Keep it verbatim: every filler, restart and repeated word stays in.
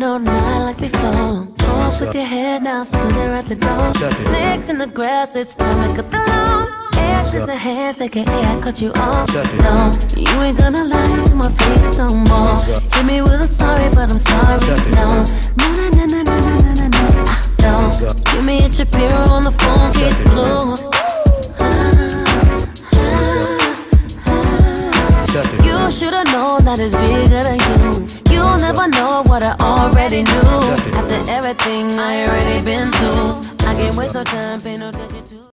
no, not like before. Off with your hair now, still there at the door. Snakes in the grass, it's time to cut the lawn. Exes ahead, take a I cut you off. Don't, you ain't gonna lie to my face no more. Hit me with a sorry, but I'm sorry. No, no, no, no, no, no, no, no, no. Don't, give me a Shapiro on the phone, case closed. You should've known that it's bigger than you. You'll never know what I already knew. After everything I already been through, I can't waste no time, pay no attention to